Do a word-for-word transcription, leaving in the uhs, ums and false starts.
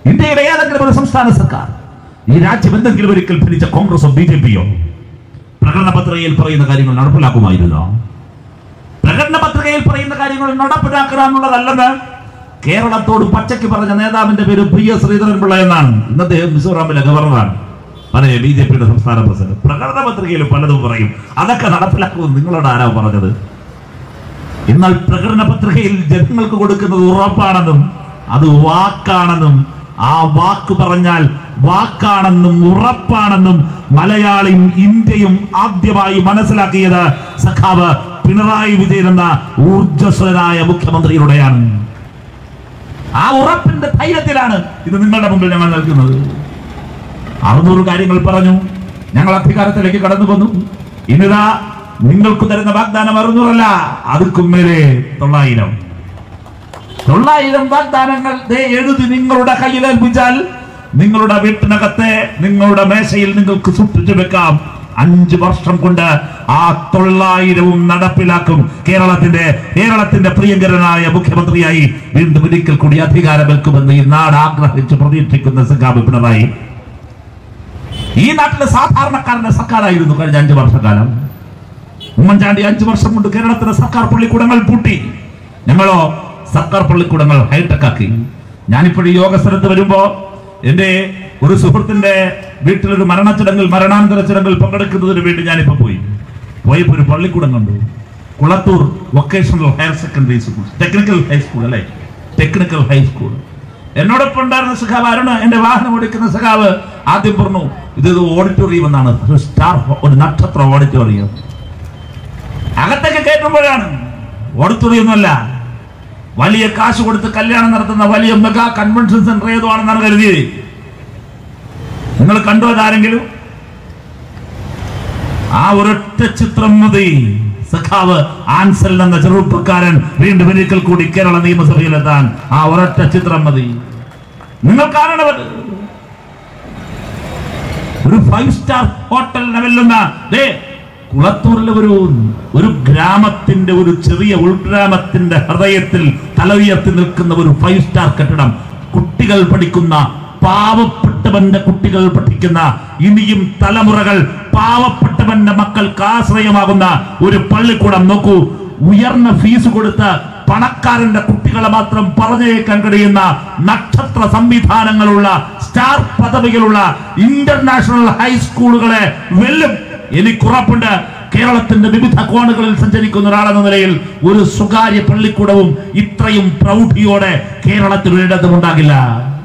ഇന്ത്യയുടെ ഏതെങ്കിലും ഒരു സംസ്ഥാന സർക്കാർ, ഈ രാജ്യം എന്തെങ്കിലും ഒരിക്കൽ ഭരിച്ച കോൺഗ്രസോ ബി ജെ പിയോ പ്രകടന പത്രികയിൽ പറയുന്ന കാര്യങ്ങൾ നടപ്പിലാക്കുമായിരുന്നോ? പ്രകടന പത്രികയിൽ പറയുന്ന കാര്യങ്ങൾ നടപ്പിലാക്കാനുള്ളതല്ലെന്ന് കേരളത്തോട് പച്ചയ്ക്ക് പറഞ്ഞ നേതാവിന്റെ പേര് പി എസ് ശ്രീധരൻപിള്ള എന്നാണ്. ഇന്നത്തെ മിസോറാമിലെ ഗവർണറാണ്. അതെ, ബി ജെ പിയുടെ സംസ്ഥാന പ്രസിഡന്റ്. പ്രകടന പത്രികയിൽ പലതും പറയും, അതൊക്കെ നടപ്പിലാക്കുമെന്ന് നിങ്ങളോട് ആരാ പറഞ്ഞത്? എന്നാൽ പ്രകടന പത്രികയിൽ ജനങ്ങൾക്ക് കൊടുക്കുന്നത് ഉറപ്പാണെന്നും അത് വാക്കാണെന്നും ആ വാക്ക് പറഞ്ഞാൽ വാക്കാണെന്നും ഉറപ്പാണെന്നും മലയാളിയും ഇന്ത്യയും ആദ്യമായി മനസ്സിലാക്കിയത് സഖാവ് പിണറായി വിജയൻ എന്ന ഊർജ്ജസ്വലനായ മുഖ്യമന്ത്രിയുടെയാണ്. ആ ഉറപ്പിന്റെ ധൈര്യത്തിലാണ് ഇത് നിങ്ങളുടെ മുമ്പിൽ ഞങ്ങൾ നൽകുന്നത്. അറുന്നൂറ് കാര്യങ്ങൾ പറഞ്ഞു, ഞങ്ങൾ അധികാരത്തിലേക്ക് കടന്നു വന്നു. ഇനിതാ നിങ്ങൾക്ക് തരുന്ന വാഗ്ദാനം അറുന്നൂറല്ല, അതുക്കും മേലെ തൊള്ളായിരം തൊള്ളായിരം വാഗ്ദാനങ്ങൾ എഴുതി നിങ്ങളുടെ കയ്യിൽ ഏൽപ്പിച്ചാൽ നിങ്ങളുടെ വീട്ടിനകത്തെ നിങ്ങളുടെ മേശയിൽ നിങ്ങൾക്ക് സൂക്ഷിച്ചു വെക്കാം. അഞ്ചു വർഷം കൊണ്ട് ആ തൊള്ളായിരവും നടപ്പിലാക്കും. കേരളത്തിന്റെ കേരളത്തിന്റെ പ്രിയങ്കരനായ മുഖ്യമന്ത്രിയായി വീണ്ടും ഒരിക്കൽ കൂടി അധികാരമേൽക്കുമെന്ന് ഈ നാട് ആഗ്രഹിച്ച് പ്രതീക്ഷിക്കുന്ന സഖാവ് പിണറായി ഈ നാട്ടിലെ സാധാരണക്കാരന്റെ സർക്കാരായിരുന്നു കഴിഞ്ഞ അഞ്ചു വർഷക്കാലം. ഉമ്മൻചാണ്ടി അഞ്ചു വർഷം കൊണ്ട് കേരളത്തിലെ സർക്കാർ പള്ളിക്കൂടങ്ങൾ പൂട്ടി. ഞങ്ങളോ സർക്കാർ പള്ളിക്കൂടങ്ങൾ ഹൈടെക് ആക്കി. ഞാനിപ്പോഴും യോഗ സ്ഥലത്ത് വരുമ്പോ എന്റെ ഒരു സുഹൃത്തിന്റെ വീട്ടിലൊരു മരണച്ചടങ്ങിൽ മരണാന്തര ചടങ്ങിൽ പങ്കെടുക്കുന്നതിന് വേണ്ടി ഞാനിപ്പോ പോയി പോയപ്പോ ഒരു പള്ളിക്കൂടം കണ്ടു. Kulathur vocational higher secondary school, technical high school അല്ലെ ടെക്നിക്കൽ ഹൈസ്കൂൾ. എന്നോടൊപ്പം ഉണ്ടായിരുന്ന സഖാവ് അരുണ്, എന്റെ വാഹനം ഓടിക്കുന്ന സഖാവ്, ആദ്യം പറഞ്ഞു ഇത് ഓഡിറ്റോറിയം എന്നാണ്, സ്റ്റാർ ഒരു നക്ഷത്ര ഓഡിറ്റോറിയം. അകത്തൊക്കെ കയറ്റുമ്പോഴാണ് ഓഡിറ്റോറിയം ഒന്നുമല്ല, വലിയ കാശ് കൊടുത്ത് കല്യാണം നടത്തുന്ന വലിയ മെഗാ കൺവെൻഷൻ സെന്റർ ഏതോ ആണെന്നാണ് കരുതിയത്. നിങ്ങൾ കണ്ടോ അതാരെങ്കിലും? ആ ഒരൊറ്റ ചിത്രം മതി സഖാവ് ആൻസൽ എന്ന ചെറുപ്പക്കാരൻ വീണ്ടും ഒരിക്കൽ കൂടി കേരള നിയമസഭയിലെത്താൻ. ആ ഒരൊറ്റ ചിത്രം മതി. നിങ്ങൾ കാണണത് ഒരു ഫൈവ് സ്റ്റാർ ഹോട്ടലിനെ വെല്ലുന്ന കുളത്തൂരിലെ ഒരു ഒരു ഗ്രാമത്തിന്റെ ഒരു ചെറിയ ഉൾഗ്രാമത്തിന്റെ ഹൃദയത്തിൽ തല ഉയർത്തി നിൽക്കുന്ന ഒരു ഫൈവ് സ്റ്റാർ കെട്ടിടം, കുട്ടികൾ പഠിക്കുന്ന, പാവപ്പെട്ടവന്റെ കുട്ടികൾ പഠിക്കുന്ന, ഇനിയും തലമുറകൾ പാവപ്പെട്ടവന്റെ മക്കൾക്ക് ആശ്രയമാകുന്ന ഒരു പള്ളിക്കൂടം. നോക്കൂ, ഉയർന്ന ഫീസ് കൊടുത്ത് പണക്കാരന്റെ കുട്ടികളെ മാത്രം പറഞ്ഞേക്കാൻ കഴിയുന്ന നക്ഷത്ര സംവിധാനങ്ങളുള്ള സ്റ്റാർ പദവികളുള്ള ഇന്റർനാഷണൽ ഹൈസ്കൂളുകളെ വെല്ലും. എനിക്കുറപ്പുണ്ട്, കേരളത്തിന്റെ വിവിധ കോണുകളിൽ സഞ്ചരിക്കുന്ന ഒരാളെന്ന നിലയിൽ ഒരു സ്വകാര്യ പള്ളിക്കൂടവും ഇത്രയും പ്രൗഢിയോടെ കേരളത്തിൽ ഒരിടത്തും ഉണ്ടാകില്ല.